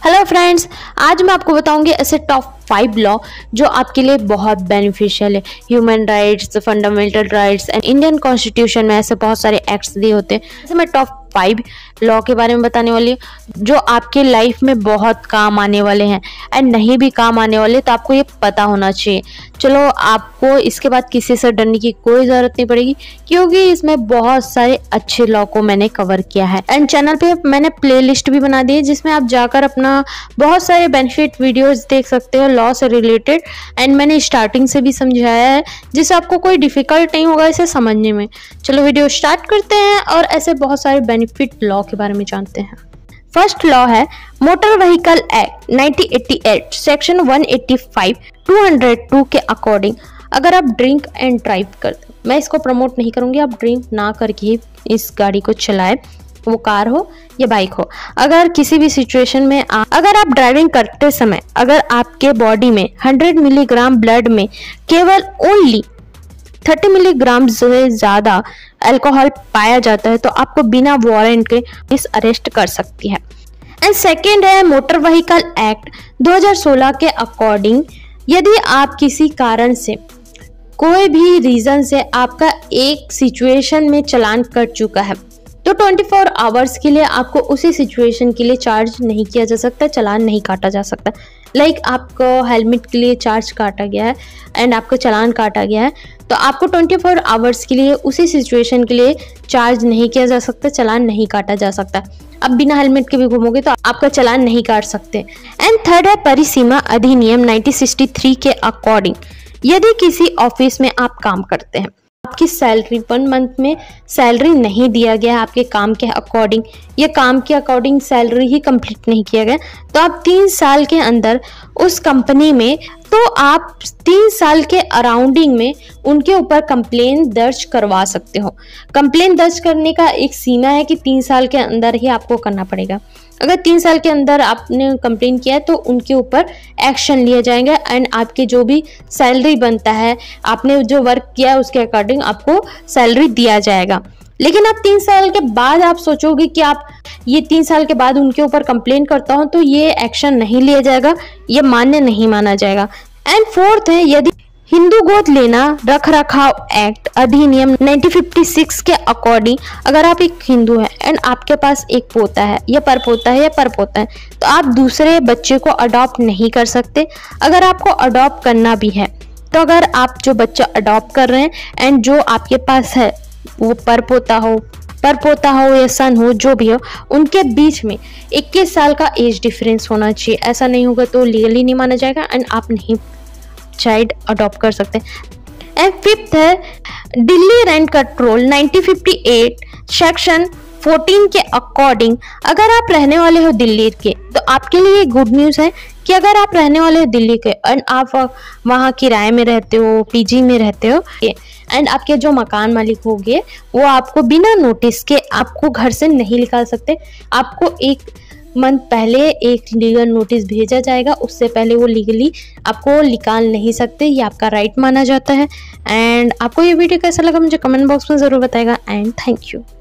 Hello friends, आज मैं आपको बताऊंगी ऐसे टॉप 5 लॉ जो आपके लिए बहुत बेनिफिशियल है। Human rights, fundamental rights and Indian constitution में ऐसे बहुत सारे एक्ट्स दिए होते हैं। जैसे मैं टॉप 5 लॉ के बारे में बताने वाली हूँ जो आपके लाइफ में बहुत काम आने वाले हैं एंड नहीं भी काम आने वाले तो आपको ये पता होना चाहिए। चलो, आपको इसके बाद किसी से डरने की कोई ज़रूरत नहीं पड़ेगी क्योंकि इसमें बहुत सारे अच्छे लॉ को मैंने कवर किया है एंड चैनल पे मैंने प्लेलिस्ट भी बना दी है जिसमें आप जाकर अपना बहुत सारे बेनिफिट वीडियोस देख सकते हो लॉ से रिलेटेड। एंड मैंने स्टार्टिंग से भी समझाया है जिससे आपको कोई डिफिकल्ट नहीं होगा इसे समझने में। चलो वीडियो स्टार्ट करते हैं और ऐसे बहुत सारे बेनिफिट लॉ के बारे में जानते हैं। फर्स्ट लॉ है मोटर व्हीकल एक्ट 1988 सेक्शन 185 202 के अकॉर्डिंग अगर आप ड्रिंक एंड ड्राइव करते, मैं इसको प्रमोट नहीं करूंगी, आप ड्रिंक ना करके ही इस गाड़ी को चलाएं, वो कार हो या बाइक हो। अगर किसी भी सिचुएशन में अगर आप ड्राइविंग करते समय अगर आपके बॉडी में 100 मिलीग्राम ब्लड में केवल ओनली 30 मिलीग्राम से ज़्यादा अल्कोहल पाया जाता है तो आपको बिना वारंट के पुलिस अरेस्ट कर सकती है। एंड सेकेंड है मोटर व्हीकल एक्ट 2016 के अकॉर्डिंग यदि आप किसी कारण से कोई भी रीज़न से आपका एक सिचुएशन में चालान कट चुका है तो 24 आवर्स के लिए आपको उसी सिचुएशन के लिए चार्ज नहीं किया जा सकता, चालान नहीं काटा जा सकता। लाइक आपको हेलमेट के लिए चार्ज काटा गया है एंड आपको चालान काटा गया है तो आपको 24 आवर्स के लिए उसी सिचुएशन के लिए चार्ज नहीं किया जा सकता, चालान नहीं काटा जा सकता। अब बिना हेलमेट के भी घूमोगे तो आपका चालान नहीं काट सकते। एंड थर्ड है परिसीमा अधिनियम 1963 के अकॉर्डिंग यदि किसी ऑफिस में आप काम करते हैं, आपकी सैलरी 1 मंथ में सैलरी नहीं दिया गया आपके काम के अकॉर्डिंग या काम के अकॉर्डिंग सैलरी ही कंप्लीट नहीं किया गया तो आप 3 साल के अंदर उस कंपनी में तो आप 3 साल के अराउंडिंग में उनके ऊपर कंप्लेन दर्ज करवा सकते हो। कंप्लेन दर्ज करने का एक सीमा है कि 3 साल के अंदर ही आपको करना पड़ेगा। अगर 3 साल के अंदर आपने कंप्लेन किया तो उनके ऊपर एक्शन लिया जाएगा एंड आपके जो भी सैलरी बनता है आपने जो वर्क किया है उसके अकॉर्डिंग आपको सैलरी दिया जाएगा। लेकिन आप 3 साल के बाद आप सोचोगे कि आप ये 3 साल के बाद उनके ऊपर कंप्लेन करता हूं तो ये एक्शन नहीं लिया जाएगा, ये मान्य नहीं माना जाएगा। एंड फोर्थ है यदि हिंदू गोद लेना रख रखाव एक्ट अधिनियम 1956 के अकॉर्डिंग अगर आप एक हिंदू हैं एंड आपके पास एक पोता है या परपोता है तो आप दूसरे बच्चे को अडॉप्ट नहीं कर सकते। अगर आपको अडॉप्ट करना भी है तो अगर आप जो बच्चा अडॉप्ट कर रहे हैं एंड जो आपके पास है वो परपोता हो या सन हो जो भी हो, उनके बीच में 21 साल का एज डिफरेंस होना चाहिए। ऐसा नहीं होगा तो लीगली नहीं माना जाएगा एंड आप नहीं चाइल्ड अडॉप्ट कर सकते। एंड फिफ्थ है दिल्ली रेंट कंट्रोल 1958 सेक्शन 14 के अकॉर्डिंग अगर आप रहने वाले हो दिल्ली के तो आपके लिए गुड न्यूज़ है कि अगर आप रहने वाले हो दिल्ली के एंड आप वहाँ किराए में रहते हो, पीजी में रहते हो एंड आपके जो मकान मालिक होंगे वो आपको बिना नोटिस के आपको घर से नहीं निकाल सकते। आपको 1 मंथ पहले एक लीगल नोटिस भेजा जाएगा, उससे पहले वो लीगली आपको निकाल नहीं सकते, ये आपका राइट माना जाता है। एंड आपको ये वीडियो कैसा लगा मुझे कमेंट बॉक्स में ज़रूर बताएगा एंड थैंक यू।